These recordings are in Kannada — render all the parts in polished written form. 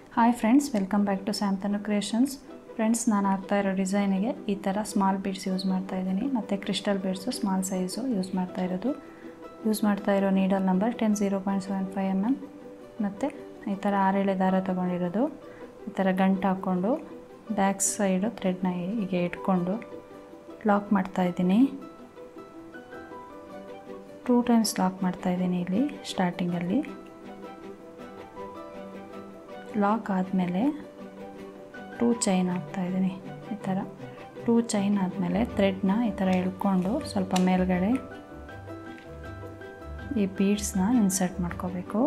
Hi friends, welcome back to Samthanu creations. Friends, ನಾನು ಹಾಕ್ತಾ ಇರೋ ಡಿಸೈನಿಗೆ ಈ ಥರ ಸ್ಮಾಲ್ ಬೀಡ್ಸ್ ಯೂಸ್ ಮಾಡ್ತಾ ಇದ್ದೀನಿ ಮತ್ತು crystal beads small size use ಮಾಡ್ತಾ ಇರೋ ನೀಡಲ್ ನಂಬರ್ 10.0.75 mm ಮತ್ತು ಈ ಥರ 6 ದಾರ ತೊಗೊಂಡಿರೋದು. ಈ ಥರ ಗಂಟು ಹಾಕ್ಕೊಂಡು ಬ್ಯಾಕ್ ಸೈಡು ಥ್ರೆಡ್ನ ಹೀಗೆ ಇಟ್ಕೊಂಡು ಲಾಕ್ ಮಾಡ್ತಾಯಿದ್ದೀನಿ. 2 ಟೈಮ್ಸ್ ಲಾಕ್ ಮಾಡ್ತಾಯಿದ್ದೀನಿ. ಇಲ್ಲಿ ಸ್ಟಾರ್ಟಿಂಗಲ್ಲಿ ಲಾಕ್ ಆದಮೇಲೆ 2 ಚೈನ್ ಹಾಕ್ತಾಯಿದ್ದೀನಿ. ಈ ಥರ 2 ಚೈನ್ ಆದಮೇಲೆ ಥ್ರೆಡ್ನ ಈ ಥರ ಎಳ್ಕೊಂಡು ಸ್ವಲ್ಪ ಮೇಲ್ಗಡೆ ಈ ಬೀಡ್ಸ್ನ ಇನ್ಸರ್ಟ್ ಮಾಡ್ಕೋಬೇಕು.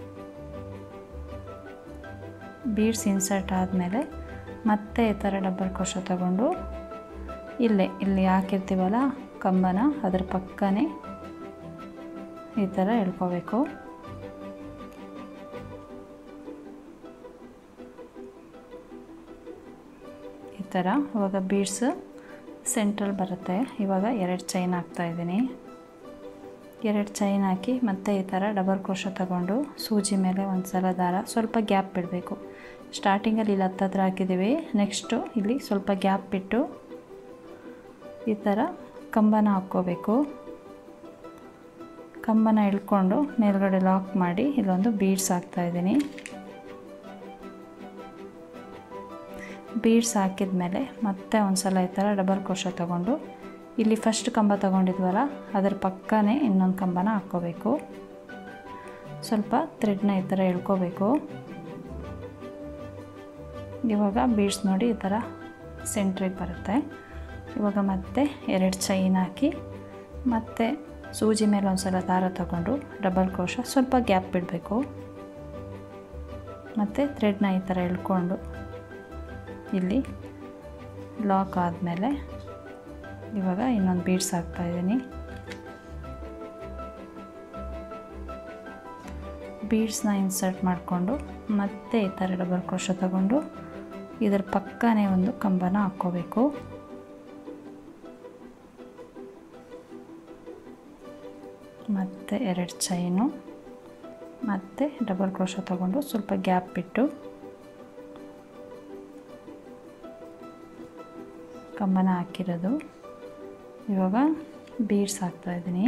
ಬೀಡ್ಸ್ ಇನ್ಸರ್ಟ್ ಆದಮೇಲೆ ಮತ್ತೆ ಈ ಥರ ಡಬಲ್ ಕ್ರೋಶೆ ತಗೊಂಡು ಇಲ್ಲಿ ಹಾಕಿರ್ತೀವಲ್ಲ ಕಂಬನ, ಅದ್ರ ಪಕ್ಕನೇ ಈ ಥರ ಎಳ್ಕೋಬೇಕು. ಈ ಥರ ಇವಾಗ ಬೀಡ್ಸ್ ಸೆಂಟ್ರಲ್ ಬರುತ್ತೆ. ಇವಾಗ 2 ಚೈನ್ ಹಾಕ್ತಾಯಿದ್ದೀನಿ. 2 ಚೈನ್ ಹಾಕಿ ಮತ್ತೆ ಈ ಥರ ಡಬಲ್ ಕ್ರೋಶೆ ತಗೊಂಡು ಸೂಜಿ ಮೇಲೆ ಒಂದು ಸಲ ದಾರ ಸ್ವಲ್ಪ ಗ್ಯಾಪ್ ಬಿಡಬೇಕು. ಸ್ಟಾರ್ಟಿಂಗಲ್ಲಿ ಇಲ್ಲಿ ಹತ್ತಿರ ಹಾಕಿದ್ದೀವಿ, ನೆಕ್ಸ್ಟು ಇಲ್ಲಿ ಸ್ವಲ್ಪ ಗ್ಯಾಪ್ ಬಿಟ್ಟು ಈ ಥರ ಕಂಬನ ಹಾಕ್ಕೋಬೇಕು. ಕಂಬನ ಇಳ್ಕೊಂಡು ಮೇಲ್ಗಡೆ ಲಾಕ್ ಮಾಡಿ ಇಲ್ಲೊಂದು ಬೀಡ್ಸ್ ಹಾಕ್ತಾಯಿದ್ದೀನಿ. ಬೀಡ್ಸ್ ಹಾಕಿದ ಮೇಲೆ ಮತ್ತೆ ಒಂದು ಸಲ ಈ ಥರ ಡಬಲ್ ಕ್ರೋಶೆ ತಗೊಂಡು ಇಲ್ಲಿ ಫಸ್ಟ್ ಕಂಬ ತೊಗೊಂಡಿದ್ವಲ್ಲ ಅದರ ಪಕ್ಕನೇ ಇನ್ನೊಂದು ಕಂಬನ ಹಾಕ್ಕೋಬೇಕು. ಸ್ವಲ್ಪ ಥ್ರೆಡ್ನ ಈ ಥರ ಎಳ್ಕೋಬೇಕು. ಇವಾಗ ಬೀಡ್ಸ್ ನೋಡಿ ಈ ಥರ ಸೆಂಟ್ರಿಗೆ ಬರುತ್ತೆ. ಇವಾಗ ಮತ್ತೆ 2 ಚೈನ್ ಹಾಕಿ ಮತ್ತೆ ಸೂಜಿ ಮೇಲೆ ಒಂದು ಸಲ ದಾರ ತಗೊಂಡು ಡಬಲ್ ಕ್ರೋಶೆ ಸ್ವಲ್ಪ ಗ್ಯಾಪ್ ಬಿಡಬೇಕು. ಮತ್ತು ಥ್ರೆಡ್ನ ಈ ಥರ ಎಳ್ಕೊಂಡು ಇಲ್ಲಿ ಲಾಕ್ ಆದಮೇಲೆ ಇವಾಗ ಇನ್ನೊಂದು ಬೀಡ್ಸ್ ಹಾಕ್ತಾಯಿದ್ದೀನಿ. ಬೀಡ್ಸ್ನ ಇನ್ಸರ್ಟ್ ಮಾಡಿಕೊಂಡು ಮತ್ತೆ ಈ ಥರ ಡಬಲ್ ಕ್ರೋಶೆ ತಗೊಂಡು ಇದರ ಪಕ್ಕನೇ ಒಂದು ಕಂಬನ ಹಾಕ್ಕೋಬೇಕು. ಮತ್ತು 2 ಚೈನು ಮತ್ತು ಡಬಲ್ ಕ್ರೋಶೆ ತಗೊಂಡು ಸ್ವಲ್ಪ ಗ್ಯಾಪ್ ಬಿಟ್ಟು ಕಂಬನ ಹಾಕಿರೋದು. ಇವಾಗ ಬೀಡ್ಸ್ ಹಾಕ್ತಾಯಿದ್ದೀನಿ.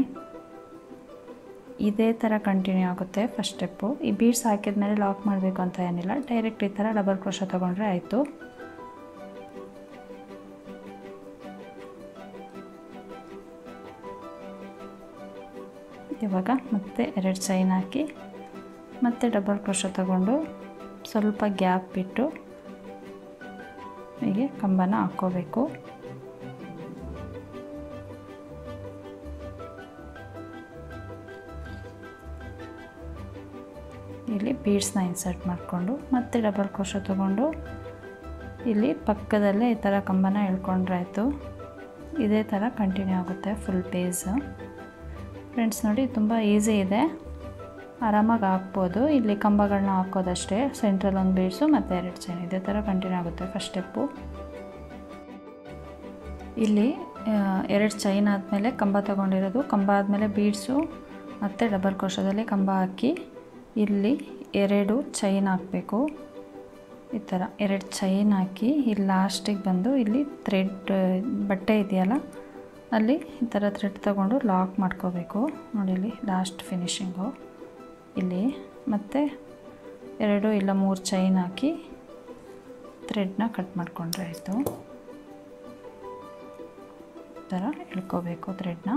ಇದೇ ಥರ ಕಂಟಿನ್ಯೂ ಆಗುತ್ತೆ ಫಸ್ಟ್ ಸ್ಟೆಪ್ಪು. ಈ ಬೀಡ್ಸ್ ಹಾಕಿದ ಮೇಲೆ ಲಾಕ್ ಮಾಡಬೇಕು ಅಂತ ಏನಿಲ್ಲ, ಡೈರೆಕ್ಟ್ ಈ ಥರ ಡಬಲ್ ಕ್ರೋಶೆ ತೊಗೊಂಡ್ರೆ ಆಯಿತು. ಇವಾಗ ಮತ್ತೆ 2 ಚೈನ್ ಹಾಕಿ ಮತ್ತೆ ಡಬಲ್ ಕ್ರೋಶೆ ತಗೊಂಡು ಸ್ವಲ್ಪ ಗ್ಯಾಪ್ ಬಿಟ್ಟು ಹೀಗೆ ಕಂಬನ ಹಾಕ್ಕೋಬೇಕು. ಇಲ್ಲಿ ಬೀಡ್ಸ್ನ ಇನ್ಸರ್ಟ್ ಮಾಡಿಕೊಂಡು ಮತ್ತೆ ಡಬಲ್ ಕ್ರೋಶೆ ತಗೊಂಡು ಇಲ್ಲಿ ಪಕ್ಕದಲ್ಲೇ ಈ ಥರ ಕಂಬನ ಎಳ್ಕೊಂಡ್ರೆ ಆಯಿತು. ಇದೇ ಥರ ಕಂಟಿನ್ಯೂ ಆಗುತ್ತೆ ಫುಲ್ ಪೇಜ್. ಫ್ರೆಂಡ್ಸ್ ನೋಡಿ, ತುಂಬ ಈಸಿ ಇದೆ, ಆರಾಮಾಗಿ ಹಾಕ್ಬೋದು. ಇಲ್ಲಿ ಕಂಬಗಳನ್ನ ಹಾಕೋದಷ್ಟೇ, ಸೆಂಟ್ರಲ್ ಒಂದು ಬೀಡ್ಸು ಮತ್ತು 2 ಚೈನ್, ಇದೇ ಥರ ಕಂಟಿನ್ಯೂ ಆಗುತ್ತೆ ಫಸ್ಟ್ ಸ್ಟೆಪ್ಪು. ಇಲ್ಲಿ 2 ಚೈನ್ ಆದಮೇಲೆ ಕಂಬ ತೊಗೊಂಡಿರೋದು, ಕಂಬ ಆದಮೇಲೆ ಬೀಡ್ಸು ಮತ್ತು ಡಬಲ್ ಕ್ರೋಶದಲ್ಲಿ ಕಂಬ ಹಾಕಿ ಇಲ್ಲಿ 2 ಚೈನ್ ಹಾಕಬೇಕು. ಈ ಥರ 2 ಚೈನ್ ಹಾಕಿ ಇಲ್ಲಿ ಲಾಸ್ಟಿಗೆ ಬಂದು ಇಲ್ಲಿ ಥ್ರೆಡ್ ಬಟ್ಟೆ ಇದೆಯಲ್ಲ ಅಲ್ಲಿ ಈ ಥರ ಥ್ರೆಡ್ ತಗೊಂಡು ಲಾಕ್ ಮಾಡ್ಕೋಬೇಕು. ನೋಡಿ ಇಲ್ಲಿ ಲಾಸ್ಟ್ ಫಿನಿಶಿಂಗು ಇಲ್ಲಿ. ಮತ್ತು 2 ಇಲ್ಲ 3 ಚೈನ್ ಹಾಕಿ ಥ್ರೆಡ್ನ ಕಟ್ ಮಾಡಿಕೊಂಡ್ರೆ ಆಯಿತು. ಈ ಥರ ಎಳ್ಕೋಬೇಕು ಥ್ರೆಡ್ನ.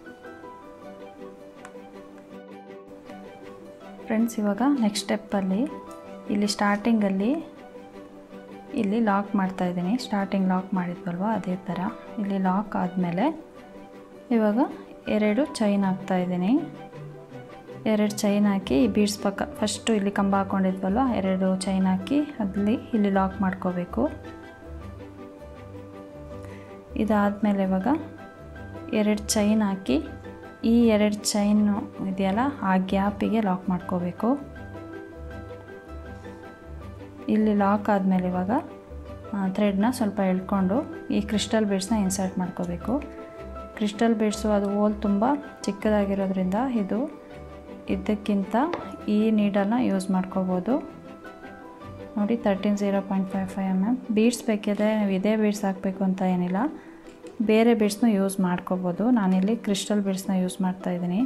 ಫ್ರೆಂಡ್ಸ್, ಇವಾಗ ನೆಕ್ಸ್ಟ್ ಸ್ಟೆಪ್ಪಲ್ಲಿ ಇಲ್ಲಿ ಸ್ಟಾರ್ಟಿಂಗಲ್ಲಿ ಇಲ್ಲಿ ಲಾಕ್ ಮಾಡ್ತಾಯಿದ್ದೀನಿ. ಸ್ಟಾರ್ಟಿಂಗ್ ಲಾಕ್ ಮಾಡಿದ್ವಲ್ವ ಅದೇ ಥರ ಇಲ್ಲಿ ಲಾಕ್ ಆದಮೇಲೆ ಇವಾಗ 2 ಚೈನ್ ಹಾಕ್ತಾಯಿದ್ದೀನಿ. 2 ಚೈನ್ ಹಾಕಿ ಈ ಬೀಡ್ಸ್ ಪಕ್ಕ ಫಸ್ಟು ಇಲ್ಲಿ ಕಂಬ ಹಾಕ್ಕೊಂಡಿದ್ವಲ್ವ 2 ಚೈನ್ ಹಾಕಿ ಇಲ್ಲಿ ಲಾಕ್ ಮಾಡ್ಕೋಬೇಕು. ಇದಾದಮೇಲೆ ಇವಾಗ 2 ಚೈನ್ ಹಾಕಿ ಈ 2 ಚೈನು ಇದೆಯಲ್ಲ ಆ ಗ್ಯಾಪಿಗೆ ಲಾಕ್ ಮಾಡ್ಕೋಬೇಕು. ಇಲ್ಲಿ ಲಾಕ್ ಆದಮೇಲೆ ಇವಾಗ ಥ್ರೆಡ್ನ ಸ್ವಲ್ಪ ಎಳ್ಕೊಂಡು ಈ ಕ್ರಿಸ್ಟಲ್ ಬೀಡ್ಸ್ನ ಇನ್ಸರ್ಟ್ ಮಾಡ್ಕೋಬೇಕು. ಕ್ರಿಸ್ಟಲ್ ಬೀಡ್ಸು ಅದು ಹೋಲ್ ತುಂಬ ಚಿಕ್ಕದಾಗಿರೋದ್ರಿಂದ ಇದಕ್ಕಿಂತ ಈ ನೀಡಲ್ನ ಯೂಸ್ ಮಾಡ್ಕೋಬೋದು. ನೋಡಿ 13.0.55 mm. ಬೀಡ್ಸ್ ಬೇಕಿದ್ರೆ ನೀವು ಇದೇ ಬೀಡ್ಸ್ ಹಾಕಬೇಕು ಅಂತ ಏನಿಲ್ಲ, ಬೇರೆ ಬೀಡ್ಸ್ನ ಯೂಸ್ ಮಾಡ್ಕೋಬೋದು. ನಾನಿಲ್ಲಿ ಕ್ರಿಸ್ಟಲ್ ಬೀಡ್ಸ್ನ ಯೂಸ್ ಮಾಡ್ತಾಯಿದ್ದೀನಿ.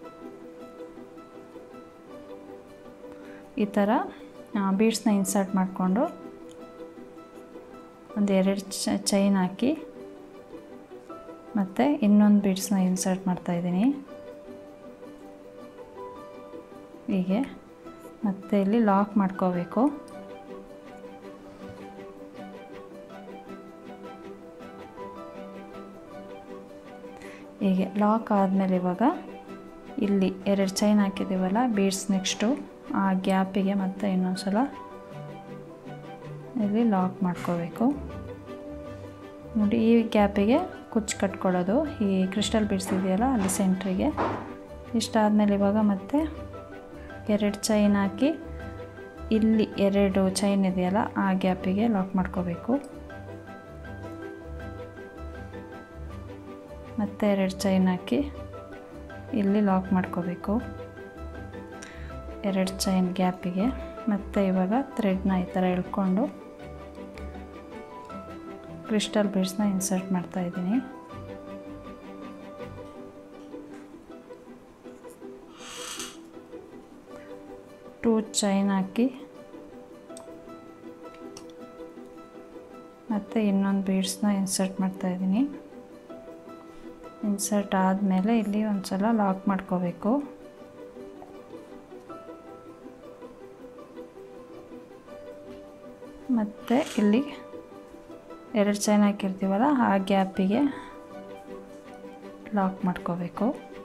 ಈ ಥರ ಬೀಡ್ಸ್ನ ಇನ್ಸರ್ಟ್ ಮಾಡಿಕೊಂಡು ಒಂದು 2 ಚೈನ್ ಹಾಕಿ ಮತ್ತು ಇನ್ನೊಂದು ಬೀಡ್ಸ್ನ ಇನ್ಸರ್ಟ್ ಮಾಡ್ತಾಯಿದ್ದೀನಿ ಹೀಗೆ. ಮತ್ತು ಇಲ್ಲಿ ಲಾಕ್ ಮಾಡ್ಕೋಬೇಕು. ಹೀಗೆ ಲಾಕ್ ಆದಮೇಲೆ ಇವಾಗ ಇಲ್ಲಿ 2 ಚೈನ್ ಹಾಕಿದ್ದೀವಲ್ಲ ಬೀಡ್ಸ್, ನೆಕ್ಸ್ಟು ಆ ಗ್ಯಾಪಿಗೆ ಮತ್ತೆ ಇನ್ನೊಂದು ಸಲ ಇಲ್ಲಿ ಲಾಕ್ ಮಾಡ್ಕೋಬೇಕು. ನೋಡಿ ಈ ಗ್ಯಾಪಿಗೆ ಕುಚ್ಚು ಕಟ್ಕೊಳ್ಳೋದು, ಈ ಕ್ರಿಸ್ಟಲ್ ಬೀಡ್ಸ್ ಇದೆಯಲ್ಲ ಅಲ್ಲಿ ಸೆಂಟ್ರಿಗೆ. ಇಷ್ಟಾದಮೇಲೆ ಇವಾಗ ಮತ್ತೆ 2 ಚೈನ್ ಹಾಕಿ ಇಲ್ಲಿ 2 ಚೈನ್ ಇದೆಯಲ್ಲ ಆ ಗ್ಯಾಪಿಗೆ ಲಾಕ್ ಮಾಡ್ಕೋಬೇಕು. ಮತ್ತೆ 2 ಚೈನ್ ಹಾಕಿ ಇಲ್ಲಿ ಲಾಕ್ ಮಾಡ್ಕೋಬೇಕು 2 ಚೈನ್ ಗ್ಯಾಪಿಗೆ. ಮತ್ತು ಇವಾಗ ಥ್ರೆಡ್ನ ಈ ಥರ ಎಳ್ಕೊಂಡು ಕ್ರಿಸ್ಟಲ್ ಬೀಡ್ಸ್ನ ಇನ್ಸರ್ಟ್ ಮಾಡ್ತಾಯಿದ್ದೀನಿ. ಟೂ ಚೈನ್ ಹಾಕಿ ಮತ್ತು ಇನ್ನೊಂದು ಬೀಡ್ಸ್ನ ಇನ್ಸರ್ಟ್ ಮಾಡ್ತಾಯಿದ್ದೀನಿ. ಇನ್ಸರ್ಟ್ ಆದಮೇಲೆ ಇಲ್ಲಿ ಒಂದು ಸಲ ಲಾಕ್ ಮಾಡ್ಕೋಬೇಕು. ಮತ್ತು ಇಲ್ಲಿ 2 ಚೈನ್ ಹಾಕಿರ್ತೀವಲ್ಲ ಆ ಗ್ಯಾಪಿಗೆ ಲಾಕ್ ಮಾಡ್ಕೋಬೇಕು.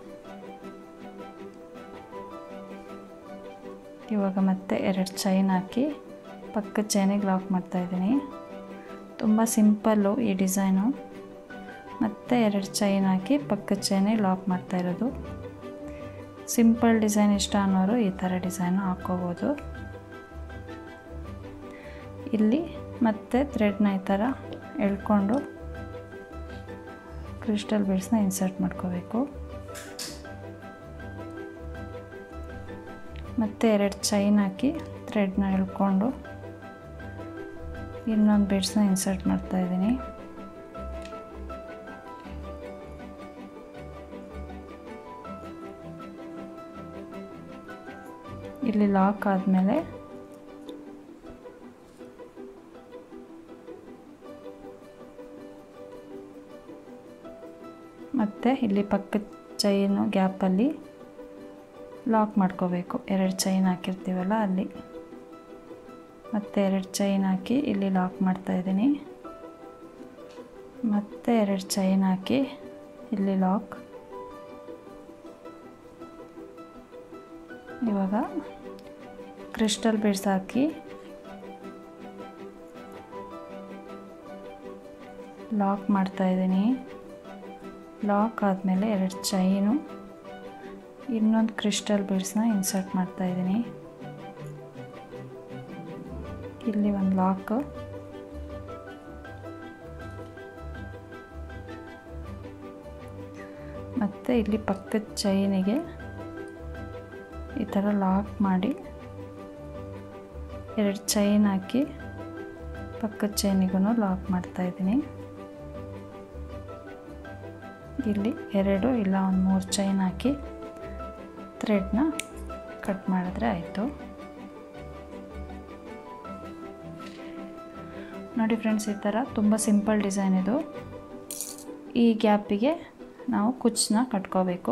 ಇವಾಗ ಮತ್ತೆ 2 ಚೈನ್ ಹಾಕಿ ಪಕ್ಕದ ಚೈನಿಗೆ ಲಾಕ್ ಮಾಡ್ತಾಯಿದ್ದೀನಿ. ತುಂಬ ಸಿಂಪಲ್ಲು ಈ ಡಿಸೈನು. ಮತ್ತು 2 ಚೈನ್ ಹಾಕಿ ಪಕ್ಕದ ಚೈನಿಗೆ ಲಾಕ್ ಮಾಡ್ತಾಯಿರೋದು. ಸಿಂಪಲ್ ಡಿಸೈನ್ ಇಷ್ಟ ಅನ್ನೋರು ಈ ಥರ ಡಿಸೈನ್ ಹಾಕ್ಕೋಬೋದು. ಇಲ್ಲಿ ಮತ್ತೆ ಥ್ರೆಡ್ನ ಈ ಥರ ಎಳ್ಕೊಂಡು ಕ್ರಿಸ್ಟಲ್ ಬೀಡ್ಸ್ನ ಇನ್ಸರ್ಟ್ ಮಾಡ್ಕೋಬೇಕು. ಮತ್ತು 2 ಚೈನ್ ಹಾಕಿ ಥ್ರೆಡ್ನ ಎಳ್ಕೊಂಡು ಇನ್ನೊಂದು ಬೀಡ್ಸ್ನ ಇನ್ಸರ್ಟ್ ಮಾಡ್ತಾಯಿದ್ದೀನಿ. ಇಲ್ಲಿ ಲಾಕ್ ಆದಮೇಲೆ ಮತ್ತು ಇಲ್ಲಿ ಪಕ್ಕದ ಚೈನು ಗ್ಯಾಪಲ್ಲಿ ಲಾಕ್ ಮಾಡ್ಕೋಬೇಕು. 2 ಚೈನ್ ಹಾಕಿರ್ತೀವಲ್ಲ ಅಲ್ಲಿ. ಮತ್ತು 2 ಚೈನ್ ಹಾಕಿ ಇಲ್ಲಿ ಲಾಕ್ ಮಾಡ್ತಾಯಿದ್ದೀನಿ. ಮತ್ತು 2 ಚೈನ್ ಹಾಕಿ ಇಲ್ಲಿ ಲಾಕ್. ಇವಾಗ ಕ್ರಿಸ್ಟಲ್ ಬೀಡ್ಸ್ ಹಾಕಿ ಲಾಕ್ ಮಾಡ್ತಾಯಿದ್ದೀನಿ. ಲಾಕ್ ಆದಮೇಲೆ 2 ಚೈನು ಇನ್ನೊಂದು ಕ್ರಿಸ್ಟಲ್ ಬೀಡ್ಸ್ನ ಇನ್ಸರ್ಟ್ ಮಾಡ್ತಾಯಿದ್ದೀನಿ. ಇಲ್ಲಿ ಒಂದು ಲಾಕ್. ಮತ್ತು ಇಲ್ಲಿ ಪಕ್ಕದ ಚೈನಿಗೆ ಈ ಥರ ಲಾಕ್ ಮಾಡಿ 2 ಚೈನ್ ಹಾಕಿ ಪಕ್ಕದ ಚೈನಿಗೂ ಲಾಕ್ ಮಾಡ್ತಾಯಿದ್ದೀನಿ. ಇಲ್ಲಿ 2 ಇಲ್ಲ ಒಂದು 3 ಚೈನ್ ಹಾಕಿ ಥ್ರೆಡ್ನ ಕಟ್ ಮಾಡಿದ್ರೆ ಆಯಿತು. ನೋಡಿ ಫ್ರೆಂಡ್ಸ್, ಈ ಥರ ತುಂಬ ಸಿಂಪಲ್ ಡಿಸೈನ್ ಇದು. ಈ ಗ್ಯಾಪಿಗೆ ನಾವು ಕುಚ್ಚನ್ನ ಕಟ್ಕೋಬೇಕು.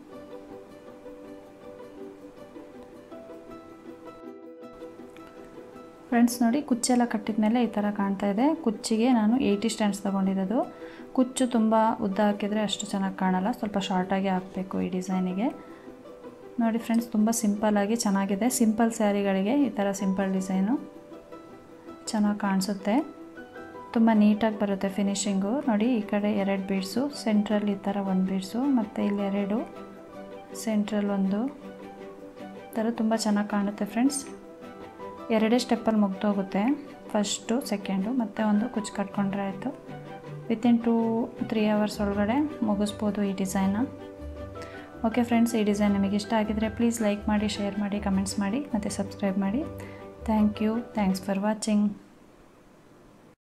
ಫ್ರೆಂಡ್ಸ್ ನೋಡಿ, ಕುಚ್ಚೆಲ್ಲ ಕಟ್ಟಿದ ಮೇಲೆ ಈ ಥರ ಕಾಣ್ತಾ ಇದೆ. ಕುಚ್ಚಿಗೆ ನಾನು 80 ಸ್ಟ್ಯಾಂಡ್ಸ್ ತೊಗೊಂಡಿರೋದು. ಕುಚ್ಚು ತುಂಬ ಉದ್ದ ಹಾಕಿದರೆ ಅಷ್ಟು ಚೆನ್ನಾಗಿ ಕಾಣಲ್ಲ, ಸ್ವಲ್ಪ ಶಾರ್ಟಾಗಿ ಹಾಕಬೇಕು ಈ ಡಿಸೈನಿಗೆ. ನೋಡಿ ಫ್ರೆಂಡ್ಸ್, ತುಂಬ ಸಿಂಪಲ್ಲಾಗಿ ಚೆನ್ನಾಗಿದೆ. ಸಿಂಪಲ್ ಸ್ಯಾರಿಗಳಿಗೆ ಈ ಥರ ಸಿಂಪಲ್ ಡಿಸೈನು ಚೆನ್ನಾಗಿ ಕಾಣಿಸುತ್ತೆ, ತುಂಬ ನೀಟಾಗಿ ಬರುತ್ತೆ ಫಿನಿಶಿಂಗು. ನೋಡಿ, ಈ ಕಡೆ 2 ಬೀಡ್ಸು, ಸೆಂಟ್ರಲ್ಲಿ ಈ ಥರ 1 ಬೀಡ್ಸು, ಮತ್ತು ಇಲ್ಲಿ 2 ಸೆಂಟ್ರಲ್ 1 ಥರ ತುಂಬ ಚೆನ್ನಾಗಿ ಕಾಣುತ್ತೆ ಫ್ರೆಂಡ್ಸ್. 2 ಸ್ಟೆಪ್ಪಲ್ಲಿ ಮುಗ್ದೋಗುತ್ತೆ, ಫಸ್ಟು ಸೆಕೆಂಡು, ಮತ್ತು ಒಂದು ಕುಚ್ಚು ಕಟ್ಕೊಂಡ್ರೆ ಆಯಿತು. ವಿತಿನ್ 2-3 ಅವರ್ಸ್ ಒಳಗಡೆ ಮುಗಿಸ್ಬೋದು ಈ ಡಿಸೈನ್ನ. ಓಕೆ ಫ್ರೆಂಡ್ಸ್, ಈ ಡಿಸೈನ್ ನಿಮಗೆ ಇಷ್ಟ ಆಗಿದರೆ ಪ್ಲೀಸ್ ಲೈಕ್ ಮಾಡಿ, ಶೇರ್ ಮಾಡಿ, ಕಮೆಂಟ್ಸ್ ಮಾಡಿ ಮತ್ತು ಸಬ್ಸ್ಕ್ರೈಬ್ ಮಾಡಿ. Thank you. Thanks for watching.